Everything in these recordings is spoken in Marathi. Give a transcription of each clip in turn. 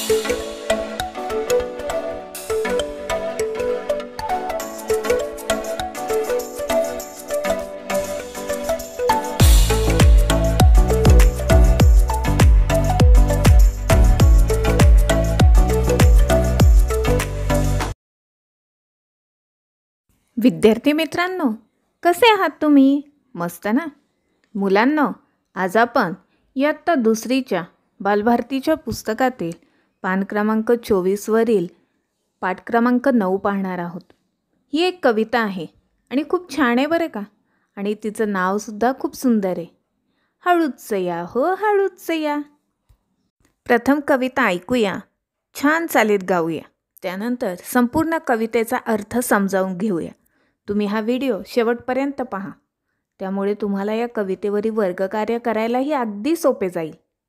विद्यार्थी मित्रांनो, कसे आहात तुम्ही? मस्त ना? मुलांनो, आज आपण इयत्ता दुसरीच्या बालभारतीच्या पुस्तकातील पान क्रमांक 24 वरील पाठ क्रमांक 9 पाहणार आहोत. ही एक कविता आहे आणि खूप छान आहे बरं का. आणि तिचं नावसुद्धा खूप सुंदर आहे. हळूच या हो हळूच या. प्रथम कविता ऐकूया, छान चालीत गाऊया. त्यानंतर संपूर्ण कवितेचा अर्थ समजावून घेऊया. तुम्ही हा व्हिडिओ शेवटपर्यंत पहा, त्यामुळे तुम्हाला या कवितेवरील वर्गकार्य करायलाही अगदी सोपे जाईल.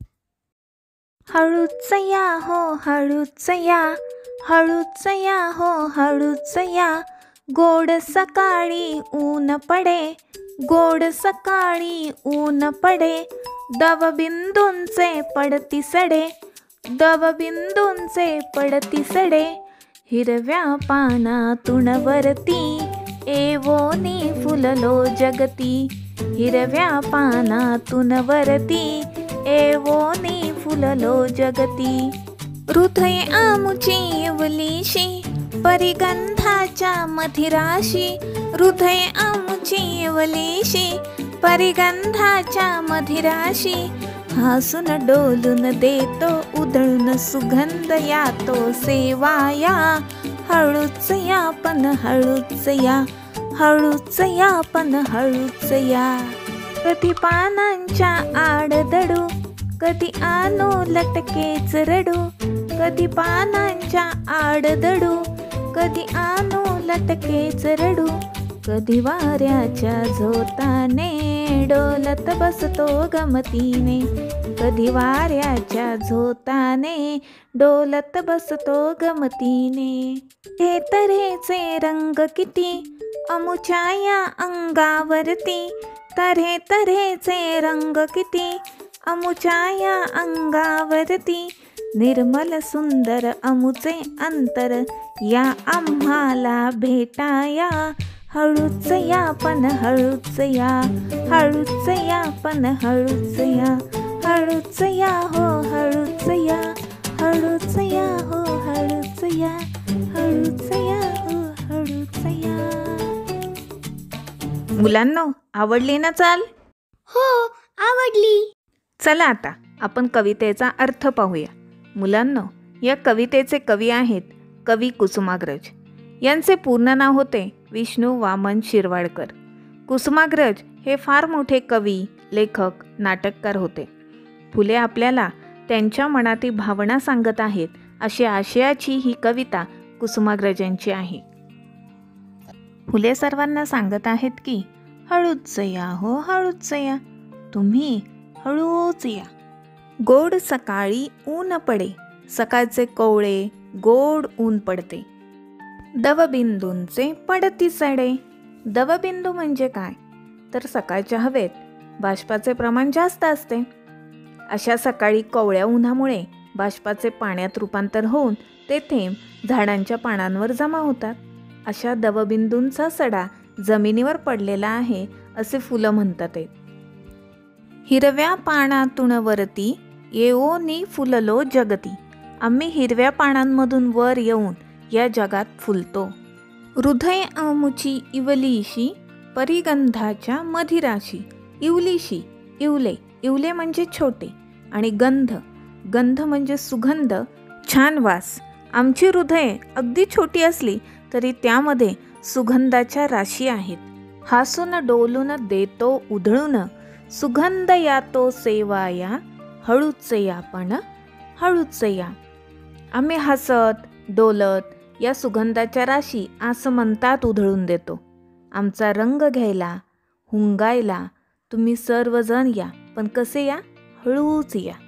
हळूच या हो हळूच या, हळूच या हो हळूच या. गोड सकाळी ऊन पडे, गोड सकाळी ऊन पडे. दवबिंदूंचे पडती सडे, दवबिंदूंचे पडती सडे. हिरव्या पानातून वरती एवोनी फुललो जगती, हिरव्या पानातून वरती एवोनी फुललो जगती. हृदय आमुची इवलीशी परिगंधाच्या मधिराशी, हृदय आमुची इवलीशी परिगंधाच्या मधिराशी. हसून डोलून देतो उधळून सुगंध यातो सेवाया. हळूच या पण हळूच या, हळूच या पण हळूच या. कधी पानांच्या आडदडू, कधी आणू लटकेच रडू. कधी पानांच्या आडदडू, कधी आणू लटकेच रडू. कधी वाऱ्याच्या झोताने डोलत बसतो गमतीने, कधी वाऱ्याच्या झोताने डोलत बसतो गमतीने. हे तऱ्हेचे रंग किती अमुच्या या अंगावरती, तऱ्हे तऱ्हेचे रंग किती अमुच्या या अंगावरती. निर्मल सुंदर अमुचे अंतर या आम्हाला भेटाया. हळूच या पण हळूच या, हळूच या पण हळूच या. हळूच या हो हळूच या, हळूच या हो हळूच या. हळूच या हो हळूच या. मुलांनो, आवडली ना चाल? हो, आवडली. चला आता आपण कवितेचा अर्थ पाहूया. मुलांनो, या कवितेचे कवी आहेत कवी कुसुमाग्रज. यांचे पूर्ण नाव होते विष्णू वामन शिरवाडकर. कुसुमाग्रज हे फार मोठे कवी, लेखक, नाटककार होते. फुले आपल्याला त्यांच्या मनातील भावना सांगत आहेत अशी आशयाची ही कविता कुसुमाग्रजांची आहे. फुले सर्वांना सांगत आहेत की हळूच या हो हळूच या, तुम्ही हळूच या. गोड सकाळी ऊन पडे, सकाळचे कोवळे गोड ऊन पडते. दवबिंदूंचे पडती सडे. दवबिंदू म्हणजे काय? तर सकाळच्या हवेत बाष्पाचे प्रमाण जास्त असते. अशा सकाळी कोवळ्या उन्हामुळे बाष्पाचे पाण्यात रूपांतर होऊन ते थेंब झाडांच्या पानांवर जमा होतात. अशा दवबिंदूंचा सडा जमिनीवर पडलेला आहे असे फुलं म्हणतात. हिरव्या पानातून वरती येवोनी फुललो जगती. आम्ही हिरव्या पानांमधून वर येऊन या जगात फुलतो. हृदय आमुची इवलीशी परिगंधाच्या मधिराशी. इवलीशी, इवले, इवले म्हणजे छोटे, आणि गंध, गंध म्हणजे सुगंध, छान वास. आमची हृदये अगदी छोटी असली तरी त्यामध्ये सुगंधाच्या राशी आहेत. हसून डोलून देतो उधळून सुगंध यातो सेवाया. हळूच या पण हळूच या. आम्ही हसत डोलत या सुगंधाच्या राशी आसमंतात उधळून देतो. आमचा रंग घ्यायला, हुंगायला तुम्ही सर्वजण या, पण कसे या? हळूच या.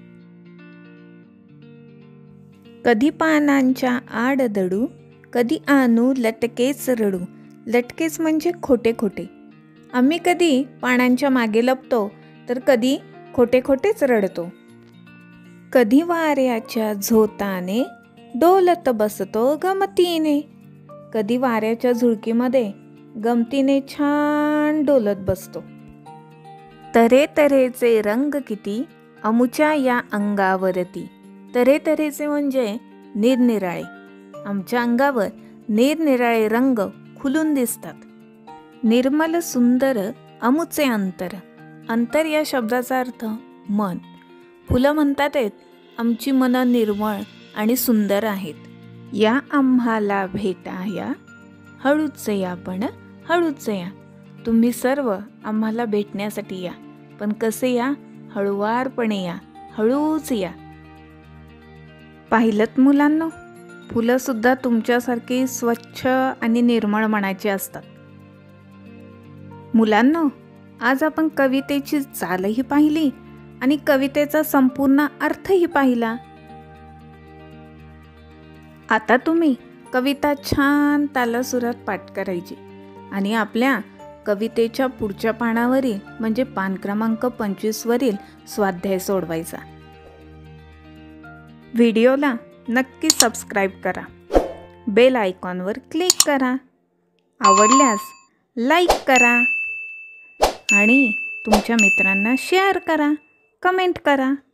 कधी पानांच्या आड दडू, कधी आणू लटकेच रडू. लटकेच म्हणजे खोटे खोटे. आम्ही कधी पानांच्या मागे लपतो तर कधी खोटे खोटेच रडतो. कधी वाऱ्याच्या झोताने डोलत बसतो गमतीने. कधी वाऱ्याच्या झुळकीमध्ये गमतीने छान डोलत बसतो. तऱ्हेतऱ्हेचे रंग किती अमुच्या या अंगावरती. तऱ्हेतऱ्हेचे म्हणजे निरनिराळे. आमच्या अंगावर निरनिराळे रंग खुलून दिसतात. निर्मल सुंदर अमुचे अंतर. अंतर या शब्दाचा अर्थ मन. फुलं म्हणतात आमची मनं निर्मळ आणि सुंदर आहेत. या आम्हाला भेटाया हळूच या, पण हळूच या. तुम्ही सर्व आम्हाला भेटण्यासाठी या, पण कसे या? हळुवारपणे या, हळूच या. पाहिलत मुलांनो, फुलं सुद्धा तुमच्यासारखी स्वच्छ आणि निर्मळ मनाची असतात. मुलांनो, आज आपण कवितेची चालही पाहिली आणि कवितेचा संपूर्ण अर्थही पाहिला. आता तुम्ही कविता छान तालासुरात पाठ करायची आणि आपल्या कवितेच्या पुढच्या पानावरील म्हणजे पान क्रमांक 25 वरील स्वाध्याय सोडवायचा. व्हिडिओला नक्की सबस्क्राईब करा. बेल आयकॉनवर क्लिक करा. आवडल्यास लाईक करा आणि तुमच्या मित्रांना शेअर करा, कमेंट करा.